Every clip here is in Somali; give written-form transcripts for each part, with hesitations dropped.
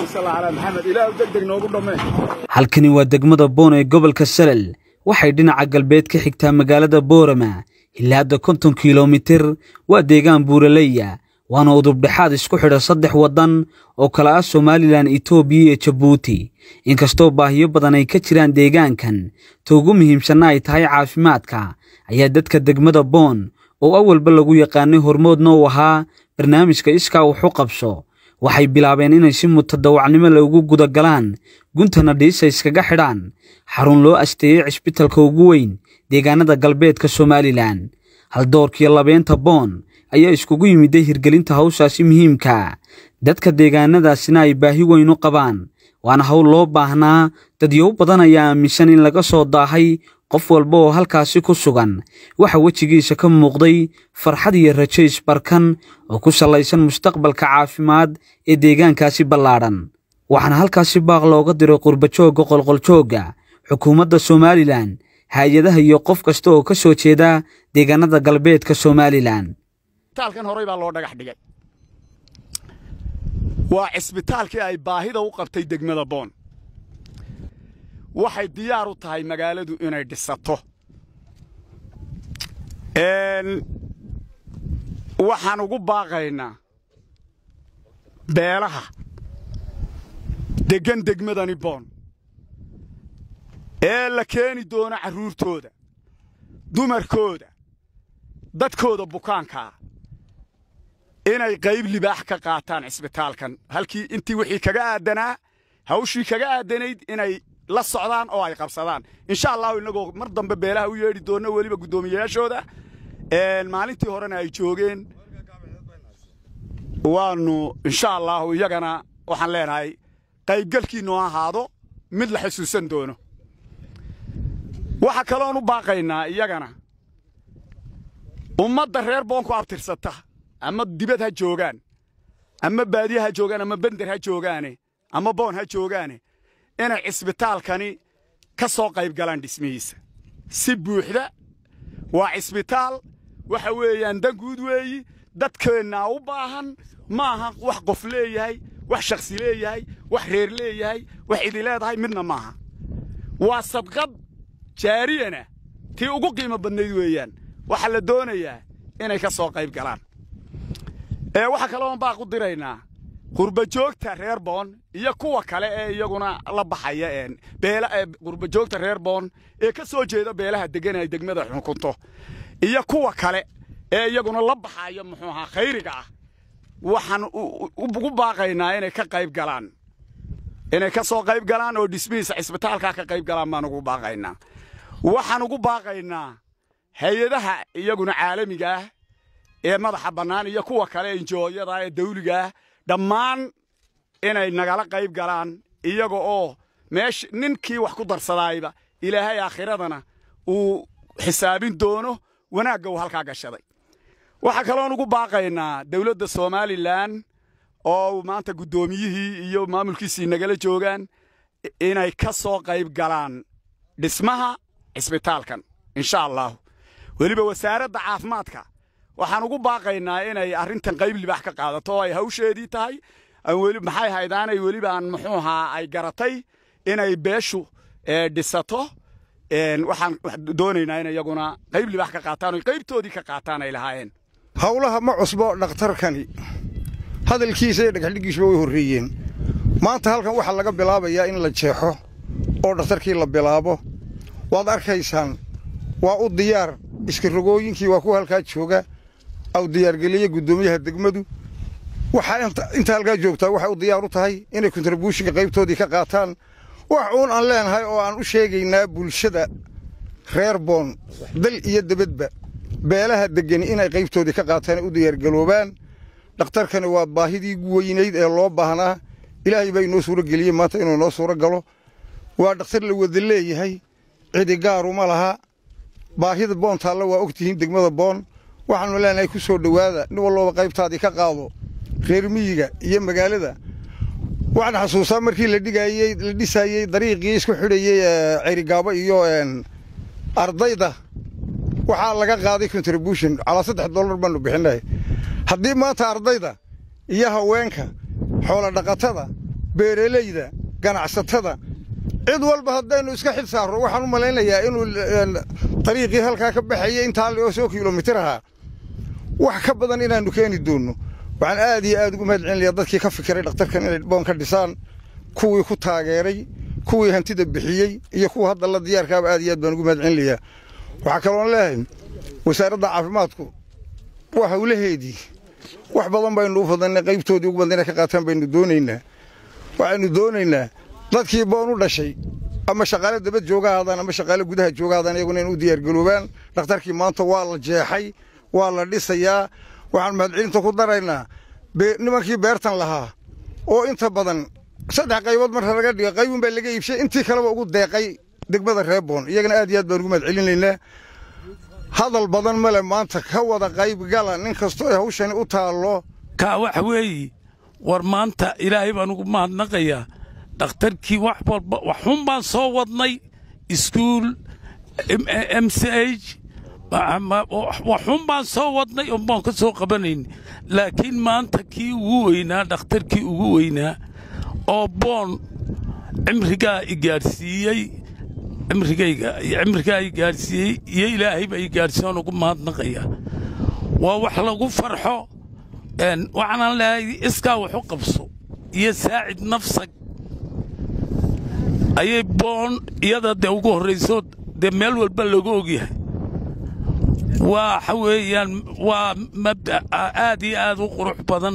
صل على محمد إله ودقدق نوغو دمه halkani waa degmada Boon ee gobolka Salel waxay dhinaca galbeed ka xigtaa magaalada Boorama ilaa 50 kiiloomitir waa deegaan buuraleeya waana udub dhaxaad isku xidha saddex wadan oo kala ah Soomaaliland, Itoobiya iyo Djibouti inkastoo baahiyo badan ay ka jiraan deegaankan ugu muhiimsan ay tahay caafimaadka ayaa dadka degmada Boon oo awalba lagu yaqaanay hormoodna u ahaa barnaamijka iska wax u qabso waxay bilaabeen inay si mutadawacnimo loogu guda galaan guntana dhiisa iskaga xidhaan xarun loo asteeyay cisbitaalka ugu weyn deegaanada galbeedka Soomaaliland hal doorkii labeenta Boon ayaa iskugu yimiday hirgelinta hawshaasi muhiimka dadka deegaanadaasina ay baahi weyn u qabaan waana hawl loo baahnaa dad yow badan ayaa aaminsan in laga soo daahay qof walba oo halkaasi ku sugan waxa wajigiisa ka muuqday farxad iyo rajo isbarkan oo ku salaysan mustaqbalka caafimaad ee deegaankaasi ballaaran waxaana halkaasi baaq looga diray qurbajooga qolqoljooga xukuumadda Soomaaliland hay'adaha iyo qof kasta oo ka soo jeeda deegaanada galbeedka Soomaaliland isbitaalkan horay baa loo dhagax dhigay waa isbitaalkii ay baahida u qabtay degmada Boon waxay diyaar u tahay magaaladu inay dhisato waxaan ugu baaqaynaa beelaha degan degmadani Boon ee la keeni doona caruurtooda dumarkooda dadkooda bukaanka inay qayb libaax ka qaataan isbitaalkan halkii intii wixii kaga aadanaa hawshii kaga aadanayd inay la socdaan oo ay qabsadaan insha Allah inagoo mar dambe beelaha u yeedhi doona waliba gudoomiyaashooda maalintii horena ay joogeen waanu insha Allah iyagana waxaan leenahay qaybgalkiina oo ahaado mid la xasuusan doono waxa kale oo u baaqaynaa iyagana ummadda reer Boon ku abtirsata ama dibad ha joogaan ama baadiyaha ha joogaan ama bandar ha joogaane ama Boon ha joogaane inay isbitaalkani ka soo qayb galaan dhismihiisa si buuxda waa isbitaal waxa weeyaan dan guud weeyi dadkeena u baahan maaha wax qof leeyahay wax shakhsi leeyahay wax reer leeyahay wax cid leedahay midna maaha waa sadqad jaariyana tii ugu qiimo badnayd weeyaan waxa la doonayaa inay ka soo qayb galaan waxa kale oo baaq u diraynaa qurbajoogta reer Boon iyo kuwa kale ee iyaguna la baxaya qurbajoogta reer Boon ee ka soo jeeda beelaha degan ay degmada xukunto iyo kuwa kale ee iyaguna la baxaya muxuu ahaa khayriga ah waxaan ugu baaqaynaa inay ka qayb galaan inay ka soo qayb galaan oo dhismihiisa isbitaalka ka qayb galaan baan ugu baaqaynaa waxaan ugu baaqaynaa hay'adaha iyaguna caalamiga ah ee madaxa bannaan iyo kuwa kale injooyada ee dawliga dhammaan inay nagala qayb galaan iyaga oo meesh ninkii wax ku darsadayba ilaahay aakhiradana uu xisaabin doono wanaagga uu halka gashaday waxa kale oo ugu baaqaynaa dawladda Soomaaliland oo maanta gudoomiyihii iyo maamulkiisii nagala joogaan inay ka soo qayb galaan dhismaha isbitaalkan insha Allah waliba wasaaradda caafimaadka waxaan ugu baaqaynaa inay arrintan qayb libaax ka qaadato oo ay hawsheedii tahay wali maxay haydaan ay waliba aan muxuu ahaa ay garatay inay beeshu dhisato waxaan doonaynaa in iyaguna qayb libaax ka qaataan oo qaybtoodii ka qaataan ay lahaayeen hawlaha ma cusbo dhakhtarkani hadalkiisa iyo dhagxdhigiisba way horreeyeen maanta halkan waxa laga bilaabayaa in la jeexo oo dhakhtarkii la bilaabo waad arkaysaan waa u diyaar iska rogooyinkii waa ku halka jooga aw diyaargeliye gudoomiyaha degmadu waxa inta halka joogtaa waxa u diyaar u tahay inay contribution qaybtoodii ka qaataan wax uun aan leenahay oo aan u sheegaynaa bulshada reer Boon dal iyo dibadba beelaha degan inay qaybtoodii ka qaataan u diyaargaloobaan dhakhtarkani waa baahidii ugu weynayd ee loo baahnaa ilaahay bay noo suura galiyay maanta inuu noo suura galo waa dhakhtar la wada leeyahay cidi gaar uma laha baahida Boon taalla waa ogtihiin degmada Boon waxaanu leenahay ku soo dhawaada nin walba qaybtaadii ka qaado reer miyiga iyo magaalada waxaan xasuustaa markii la dhisayay dariiqii isku xidhayay Cirigaabo iyo ardayda waxa laga qaaday contribution ala $3 baan bixinay haddii maanta ardayda iyo haweenka xoolo dhaqatada beeralayda ganacsatada cid walba haddaynu iska xil saarro waxaan u malaynayaa inuu dariiqii halkaa ka baxayay intaa oo soo kiiloomitir ahaa wax ka badan inaannu keeni doonno waxaan aad iyo aad ugu mahadcelinayaa dadkii ka fikiray dhakhtarkan inay boon ka dhisaan kuwii ku taageeray kuwii hantida bixiyey iyo kuwa hadda la diyaarkaaba aad iyo aad baan ugu mahadcelinayaa waxaa kaloon leeyahay wasaaradda caafimaadku waa hawlaheedii wax badan baynu u fadannay qaybtoodii ugu badan inay ka qaataan baynu doonaynaa waxaynu doonaynaa dadkii boon u dhashay ama shaqaale dabad jooga haadaan ama shaqaale gudaha jooga haadaan iyaguna inay u diyaargaroobaan dhakhtarkii maanta waa la jeexay waa la dhisayaa waxaan mahadcelinta ku daraynaa nimankii beertan lahaa oo inta badan 3 qaybood marka laga dhigo qaybun baa laga iibshay intii kaleba ugu deeqay degmada Reeboon iyagana aad iyo aad baan ugu mahadcelinaynaa hadal badan male maanta ka wada qayb gala nin kasto ay hawshan u taalo ka wax weey war maanta ilaahay baan ugu mahadnaqayaa dhakhtarkii wax walba waxun baan soo wadnay iskuul MCH waxun baan soo wadnay oo baan ka soo qabanayn laakiin maanta kii ugu weynaa dhakhtarkii ugu weynaa oo boon cimrigaa igaarsiiyey cimrigaa igaarsiiyey iyo ilaahay baa igaarsiiyeen ugu mahadnaqayaa waa wax lagu farxo waxaan leeyahay iskaa wax u qabso iyo saacid nafsag ayay boon iyada dee ugu horrayso dee meel walba lagu ogyahay waxa weeyaan waa mabda aad iyo aad u qurux badan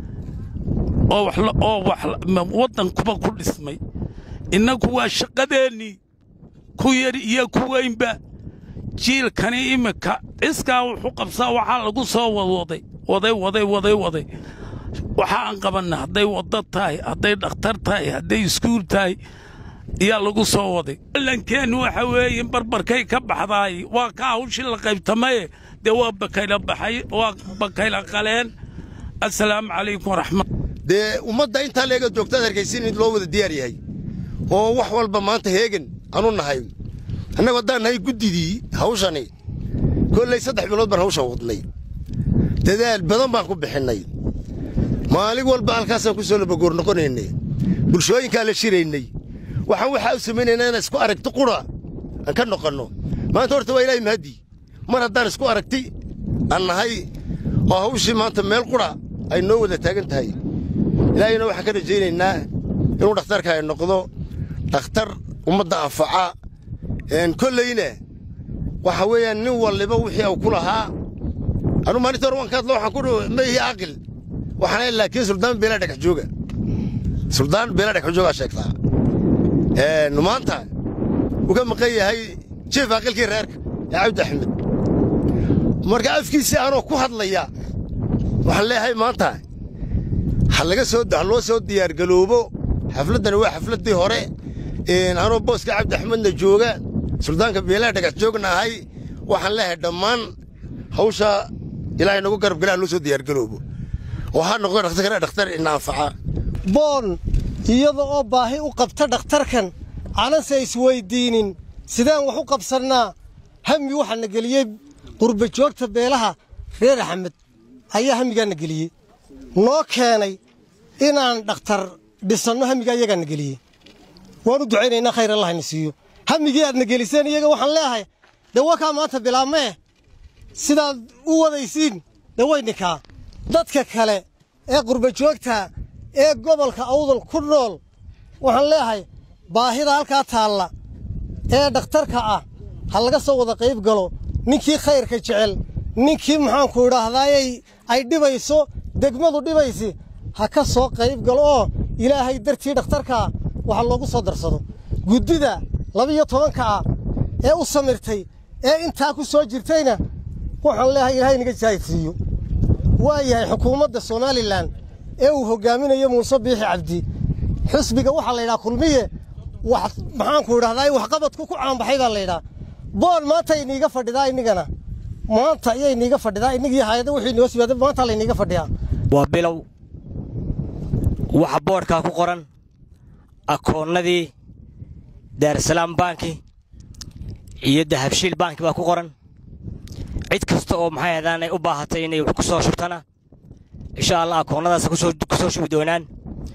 oo wax waddankuba ku dhismay innagu waa shaqadeennii ku yar iyo ku weynba jiilkani imika iskaa wuxuu qabsaa waxaa lagu soo waday waxa aan qabanna hadday waddo tahay hadday dhakhtar tahay hadday iskuul tahay iyaa lagu soo waday lankeennu waxa weeye barbarkay ka baxdaay waa ka hawshii la qaybtamaye dee waa bakayla baxay waa bakayla qaleen assalaamu calaykum waraxmat dee ummadda intaa leega joogtaad arkaysiin in loo wada diyaar yahay oo wax walba maanta heegan anu nahay annagu haddaan nahay guddidii hawshani kolley 3 bilood baan hawshan wadnay dadaal badan baan ku bixinnay maalin walba halkaasaan ku soo labagoor noqonaynay bulshooyinkaa la shiraynay waxaan u samaynaynaa inaan isku aragti qura aan ka noqonno maanta horta waa ilaahay mahadii mar haddaan isku aragti aan nahay oo hawshii maanta meel qura ay noo wada taagan tahay ilaahayna waxaan ka rajaynaynaa inuu dhakhtarka ay noqdo dhakhtar ummadda anfaca kolleyna waxa weeyaan nin walliba wixii uu ku lahaa anu maalinta hore waan ka hadlo waxaan ku ma ihi aqil waxaan laakiin suldaan beela dhagax jooga sheegtaa maanta uu ka maqan yahay jiif aqilkii reerka ee cabdi axmed marka afkiisii aanoo ku hadlaya waxaan leeyahay maanta ha loo soo diyaargaloobo xafladdani waa xafladdii hore anoo booska cabdi axmedna jooga suldaanka beelaha dhagax joogna ahay waxaan leeyahay dhammaan hawsha ilaahay nagu garab galaa loo soo diyaargaloobo oo ha noqdo dhakhtar ina anfaca boon iyada oo baahi u qabta dhakhtarkan aananse isweydiinin sidaan wax u qabsannaa hami waxaana geliyey qurba joogta beelaha reer axmed ayaa hamigaana geliyey noo keenay inaan dhakhtar dhisanno hamigaa iyagaana geliyey waanu ducaynaynaa khayr allah ina siiyo hamigii aadna geliseen iyaga waxaan leeyahay dee wakaa maanta bilaabmee sidaad u wadaysiin dee wayninkaa dadka kale ee qurba joogta ee gobolka awdal ku nool waxaan leeyahay baahida halkaa taalla ee dhakhtarka ah ha laga soo wada qayb galo ninkii khayrka jecel ninkii maxaanku idhaahdaayay ay dhibayso degmadu dhibaysi ha ka soo qayb galo oo ilaahay dartii dhakhtarkaa waxa loogu soo darsado guddida 12 ah ee u samirtay ee intaa ku soo jirtayna waxaan leeyahay ilaahay naga jaaysiiyo waa yahay xukuumadda Soomaaliland ee uu hogaaminayo Muuse Biixi Cabdi xisbiga waxa la yiraahdaa kulmiye wax maxaan ku idhaahdaa wax qabadku ku caanbaxay baa la yiraahdaa boon maanta iniga fadhidaa inigana maanta ayay iniga fadhidaa inigii hay'adda wixii noo siibada maanta la iniga fadhiyaa waa bilow waxa boorka ku qoran akoonnadii Daarsalaam Banki iyo Dahabshiil Banki baa ku qoran cid kasta oo maxay ahaydaan ay u baahatay inay wax ku soo shubtana insha Allah akoonnadaas ku soo shubi doonaan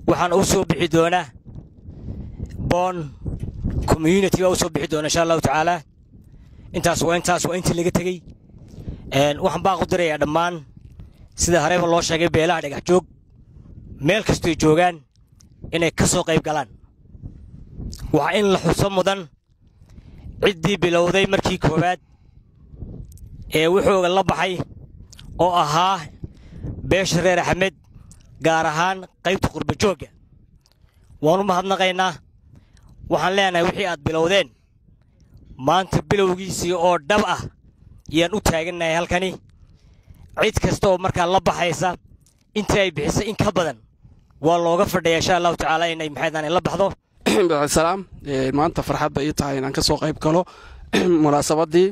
waxaan u soo bixi doonaa boon community baa u soo bixi doona insha allahu tacaala intaas waa intii laga tegey waxaan baa ku dirayaa dhammaan sida horeba loo sheegay beelaha dhagax joog meel kastoo joogaan inay ka soo qayb galaan waa in la xuso mudan ciddii bilowday markii koowaad ee wuxuuga la baxay oo ahaa beesha reer axmed gaar ahaan qaybta qurba joogga waan u mahadnaqaynaa waxaan leenahay wixii aad bilowdeen maanta bilowgiisii oo dhab ah ayaan u taagannahay halkani cid kasta oo markaa la baxaysa intii ay bixisay in ka badan waa looga fadhiyaa insha allahu tacaala inay maxaydaan la baxdo salaam maanta farxad bay tahay inaan ka soo qayb galo munaasabadii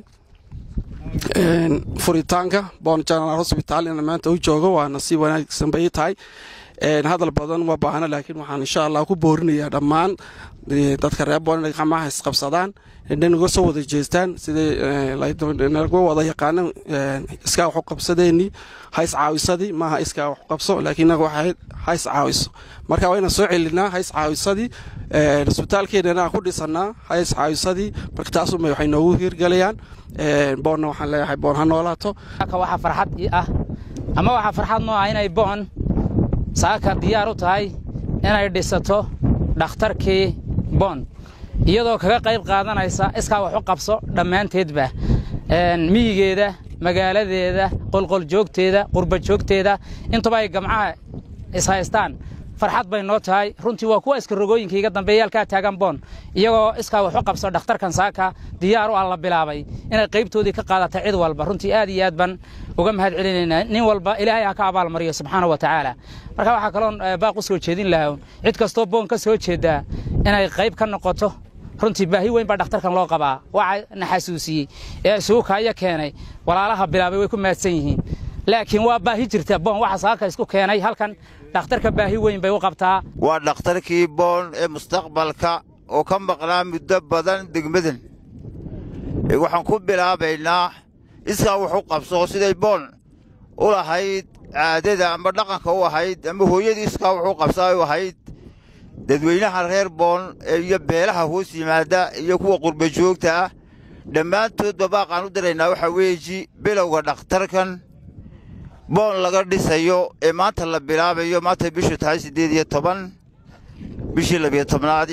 furitaanka Boon General Hospital in maanta uu joogo waa nasiib wanaagsan bay tahay hadal badan ma baahna laakiin waxaan insha Allah ku boorinayaa dhammaan dadka reer Boon inay gacmaha isqabsadaan inay uga soo wada jeestaan sidii lagu wada yaqaan iska wax u qabsadeeni hays caawisadii maaha iska wax u qabso laakiin waxay hays caawiso marka waa inaan soo celinaa hays caawisadii isbitaalkeena ku dhisanaa hays caawisadii marka taas waxay noogu hirgalayaan boonna waxaan leeyahay boon ha noolaato waxa farxad ah ama waxa farxad noo ah inay boon saaka diyaar u tahay inay dhisato dhakhtarkii boon iyadoo kaga qayb qaadanaysa iska wax u qabso dhamaanteedba miyigeeda magaaladeeda qolqol joogteeda qurba joogteeda intaba ay gamcaha is haystaan farxad bay noo tahay runtii waa kuwa iska rogooyinka iga dambeeyalka taagan boon iyagoo iska wax u qabso dhakhtarkan saaka diyaar u alla bilaabay inay qaybtoodii ka qaadato cid walba runtii aad iyo aad ban uga mahad celinayna nin walba ilaahay ha ka abaal mariyo subxaanahu wa ta'ala marka waxa kale oo baaq u soo jeedin lahaa cid kasto boon ka soo jeeda inay qayb ka noqoto runtii baahi weyn baa dhakhtarkan loo qabaa waxa naxasuusiyay ee suuqaya keenay walaalaha bilaabay way ku maadsan yihiin laakiin waa baahi jirta boon waxa saaka isku keenay halkan dhakhtarka baahi weyn bay u qabtaa waa dhakhtarkii boon ee mustaqbalka oo ka maqnaa muddo badan degmadan waxaan ku bilaabaynaa iskaa wax u qabso siday boon u lahayd caadada ama dhaqanka u ahayd ama hooyadii iskaa wax u qabsaa u ahayd dadweynaha reer boon iyo beelaha hoos yimaada iyo kuwa qurba joogta ah dhammaantoodba baaqaan u diraynaa waxa weeji bilowga dhakhtarkan boon laga dhisayo ee maanta la bilaabayo maanta bishu tahay 18 bishii 12aad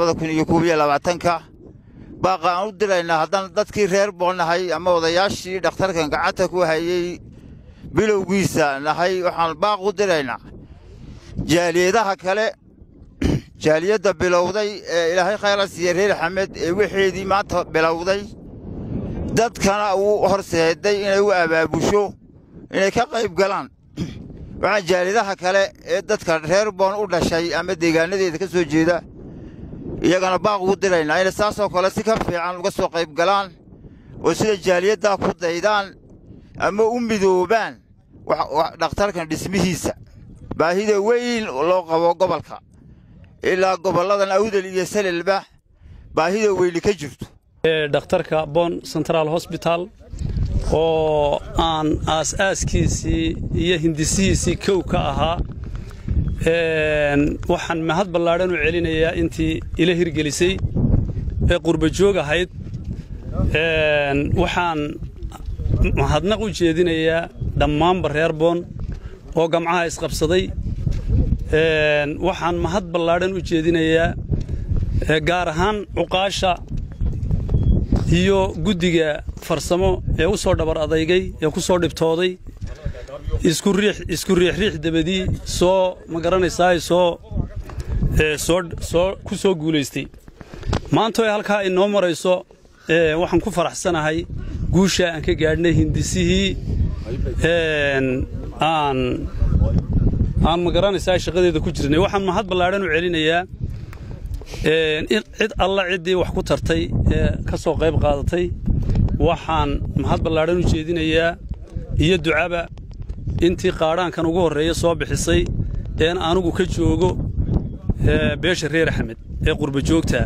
2022 baaqaan u diraynaa haddaan dadkii reer boon nahay ama odayaashii dhakhtarkan gacanta ku hayay bilowgiisa nahay waxaan baaq u diraynaa jaaliyadaha kale jaaliyada bilowday ee ilaahay khayr siiyay reer Axmed ee wixeedii maanta bilowday dadkana uu horseeday inay u abaabusho inay ka qayb galaan waxaan jaaliyadaha kale ee dadka reer boon u dhashay ama deegaanadeeda ka soo jeeda iyagana baaq ugu diraynaa inay saasoo kale si ka fiican uga soo qayb galaan oo sida jaaliyada ku daydaan ama u midoobaan dhakhtarkan dhismihiisa baahida weyn loo qabo gobolka ilaa goboladan awdal iyo salilba baahida weyn ka jirto dhakhtarka Boon Central Hospital oo aan aasaaskiisii iyo hindisihiisii kow ka ahaa waxaan mahad ballaaran u celinayaa intii ila hirgelisay ee qurba joog ahayd waxaan mahadnaq u jeedinayaa dhammaan reer Boon oo gamcaha isqabsaday waxaan mahad ballaaran u jeedinayaa gaar ahaan cuqaasha iyo guddiga farsamo ee u soo dhabar adeygay ee ku soo dhibtooday isku riix dabadii soo ma garanaysaa ku soo guulaystay maanta ay halkaa inoo marayso waxaan ku faraxsanahay guusha aan ka gaadhnay hindisihii aan ma garanaysaa shaqadeeda ku jirnay waxaan mahad ballaaran u celinayaa cid alla ciddii wax ku tartay ee ka soo qayb qaadatay waxaan mahad ballaaran u jeedinayaa iyo ducaba intii qaadhaankan ugu horreeya soo bixisay een anigu ka joogo beesha reer Axmed ee qurba joogta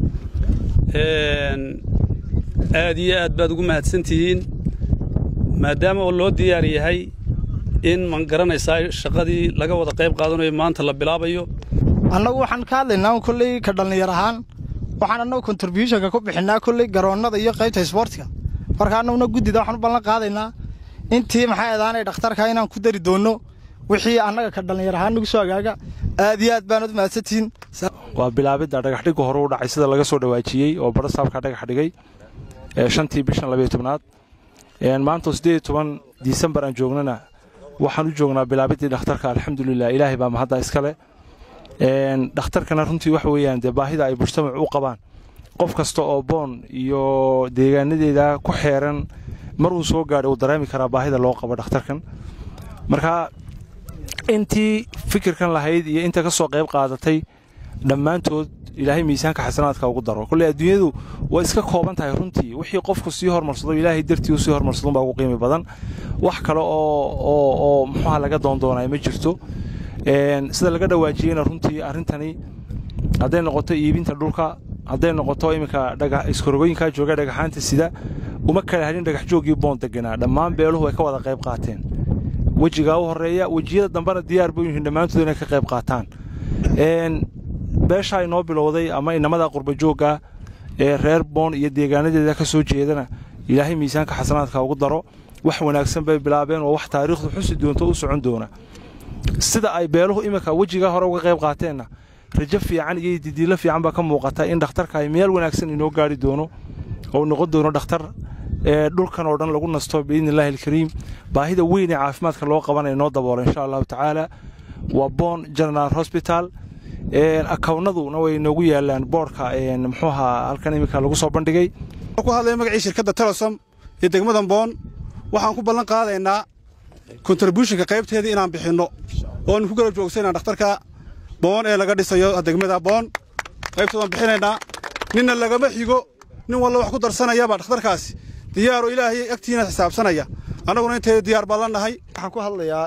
aad iyo aad baad ugu mahadsantihiin maadaama loo diyaar yahay in man garanaysaa shaqadii laga wada qayb qaadanayo maanta la bilaabayo annagu waxaan ka hadlaynaa kolley ka dhalinyar ahaan waxaan annagu contributionka ku bixinaa kolley garoonnada iyo qaybta sportka marka annaguna guddida waxaan u ballan qaadaynaa intii maxay ahaanay dhakhtarka inaan ku dari doono wixii annaga ka dhalinyar ahaan nagu soo agaaga aad iyo aad baan u mahadsantiin waa bilaabidda dhagax dhigga hore u dhacay sida laga soo dhawaajiyey oo baro saabka dhagax dhigay 5tii bishan 12aad maanta 18 December aan joognana waxaan u joognaa bilaabidii dhakhtarka alxamdulillah ilaahay baa mahadda iskale dhakhtarkana runtii wax weeyaan baahida ay mujtamac u qabaan qof kasta oo boon iyo deegaanadeeda ku xeeran mar uu soo gaadhay uu dareemi karaa baahida loo qabo dhakhtarkan marka intii fikirkan lahayd iyo inta ka soo qayb qaadatay dhammaantood ilaahay miisaanka xasanaadka ugu daro kulli adduunyadu way iska kooban tahay runtii wixii qofku sii hormarsado ilaahay dartii uu sii hormarsado baa ugu qiimo badan wax kale oo muxuu laga doondoonay ma jirto sida laga dhawaajiyayna runtii arintani haday noqoto iibinta dhulka haday noqoto iminka dhagax iskorogooyinka jooga dhagaxaanta sida uma kala hadin dhagax joogii boon deganaa dhammaan beeluhu way ka wada qayb qaateen wajiga u horeeya wajiyada dambana diyaar buu yihiin dhammaantood inay ka qayb qaataan beesha inoo bilowday ama inamada qurba jooga ee reer boon iyo deegaanadeeda ka soo jeedana ilaahay miisaanka xasanaadka ugu daro wax wanaagsan bay bilaabeen oo wax taariikhdu xusi doonto u socon doona sida ay beeluhu iminka wajiga hore uga qayb qaateenna rajo fiican iyo didiilo fiican baa ka muuqata in dhakhtarka ay meel wanaagsan inoo gaari doono oo noqon doono dhakhtar dhulkan oo dhan lagu nasto biidnillaahi alkariim baahida weyn ee caafimaadka loo qabanayo noo daboolo insha allahu tacaala waa Boon General Hospital akawnaduna way noogu yaalaan boorka muxuu ahaa halkan iminka lagu soo bandhigay ku hadlay magacii shirkadda Telesom ee degmada Boon waxaan ku ballan qaadaynaa contributionka qaybteedii inaan bixino oo aan ku garab joogsanaa dhakhtarka Boon ee laga dhisayo degmada Boon qaybtoodan bixinaynaa ninna lagama xigo nin walba wax ku darsanaya dhakhtarkaasi diyaar oo ilaahay agtiina xisaabsanaya anaguna intee diyaar baan nahay waxaan ku hadlayaa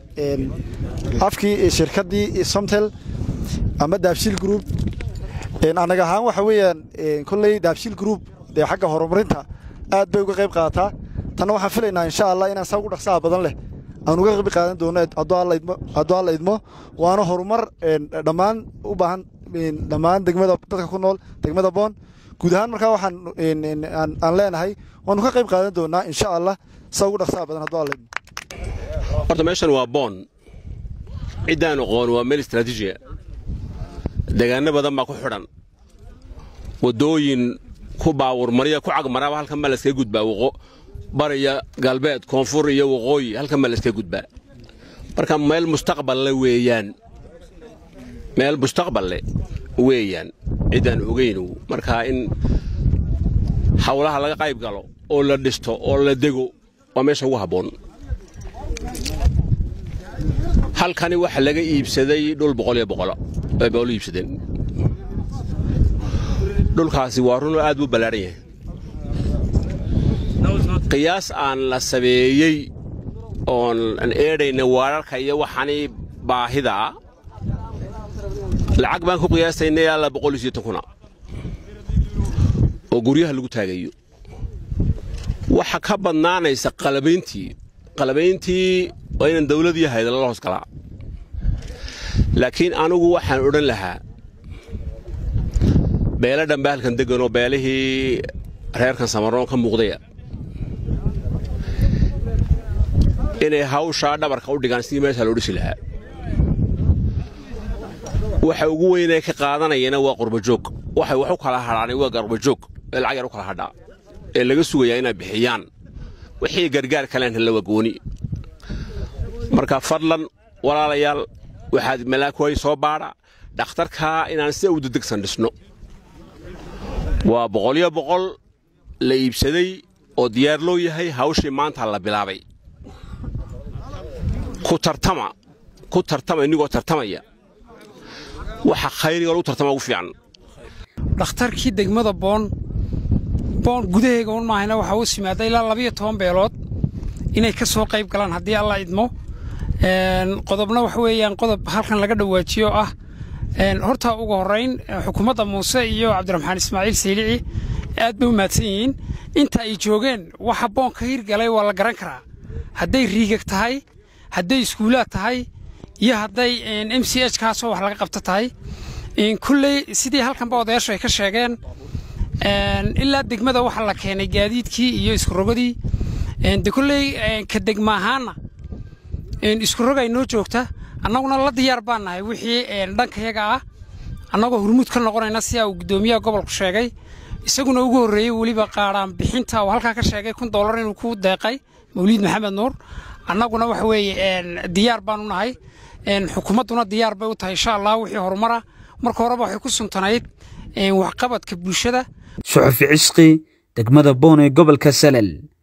afkii shirkaddii Somtel ama Daabshiil Group anaga ahaan waxa weeyaan kulley Daabshiil Group ee xagga horumarinta aad bay uga qayb qaataa tan waxaan filaynaa insha Allah inaan saw ugu dhaqsaha badan leh aan uga qayb qaadan doono hadduu alla idmo waana horumar dhammaan u baahan dhammaan degmada dadka ku nool degmada Boon guud ahaan markaa waxaan aan leenahay waan ka qayb qaadan doonaa insha Allah saw ugu dhaqsaha badan hadduu alla idmo horta meeshan waa Boon cidaan aqoon waa meel istiraatiiji deegaano badan baa ku xidhan wadooyin ku baawur mariya ku cagmaraba halkan ma la iska gudbaa waqo bariya galbeed koonfur iyo waqooyi halkan ma la iska gudbaa marka meel mustaqbal la weeyaan meel mustaqbal leh weeyaan cidaan ogeyn marka in hawlaha laga qayb galo oo la dhisto oo la dego waa meesha ugu haboon halkani waxa laga iibsaday dhul 100 ay baa iibsadeen dhulkaasi waa run aad u balaaran yahay qiyaas aan la sameeyay on an eedayna wararka iyo waxani baahida lacag baan ku qiyaasaynay alla 160 oo guryaha lagu taagayo waxa ka badnaanaysa qalabayntii waa in dawladdu yahay la hoos kala laakiin anigu waxaan oran lahaa beela dhanba halkan degan oo beelihii reerkan Samaroon ka muuqday inay hawsha dhabarka u dhigaan si meesha loo dhisi lahaa waxa ugu weyn ee ka qaadanayna waa qurba joog waxa wax u kala haraanay waa qurba joog ee lacag yar u kala hadhaa ee laga sugayaa inay bixiyaan wixii gargaar kale la wagooni marka fadlan walaalayaal waxaad malaakooy soo baara dhakhtarka inaan si u degdegsan dhisno waa 100 la iibsaday oo diyaar loo yahay hawshii maanta la bilaabay ku tartama inagoo tartamaya waxa khayriga loo tartama ugu fiican dhakhtarkii degmada Boon gudaheega un maahayna waxa uu simaaday ilaa 12 beelood inay ka soo qayb galaan haddii alla idmo qodobna wax weeyaan qodob halkan laga dhawaajiyo ah horta ugu horeyn xukuumadda Muuse iyo Cabdiraxmaan Ismaaciil Saylici aad bay u maadsan yihiin inta ay joogeen waxa Boon ka hirgalay waa la garan karaa hadday riigag tahay hadday iskuulaad tahay iyo hadday MCH kaasoo wax laga qabta tahay kulley sidii halkanba odayaashu ay ka sheegeen ilaa degmada waxa la keenay gaadiidkii iyo isku rogadii de kulley ka degma ahaana isku rog ay noo joogta annaguna la diyaar baan nahay wixii dhankayaga ah annagoo hurmud ka noqonayna si uu gudoomiyaha gobolku sheegay isaguna ugu horeeyay waliba qaaraan bixinta oo halka ka sheegay $1 inuu ku deeqay Mawlid Maxamed Nuur annaguna waxa weeye diyaar baan u nahay xukuumaduna diyaar bay u tahay insha Allah wixii horumara marka horeba waxay ku suntanayd wax qabadka bulshada Suxufi Cishqi degmada Boon ee gobolka Salel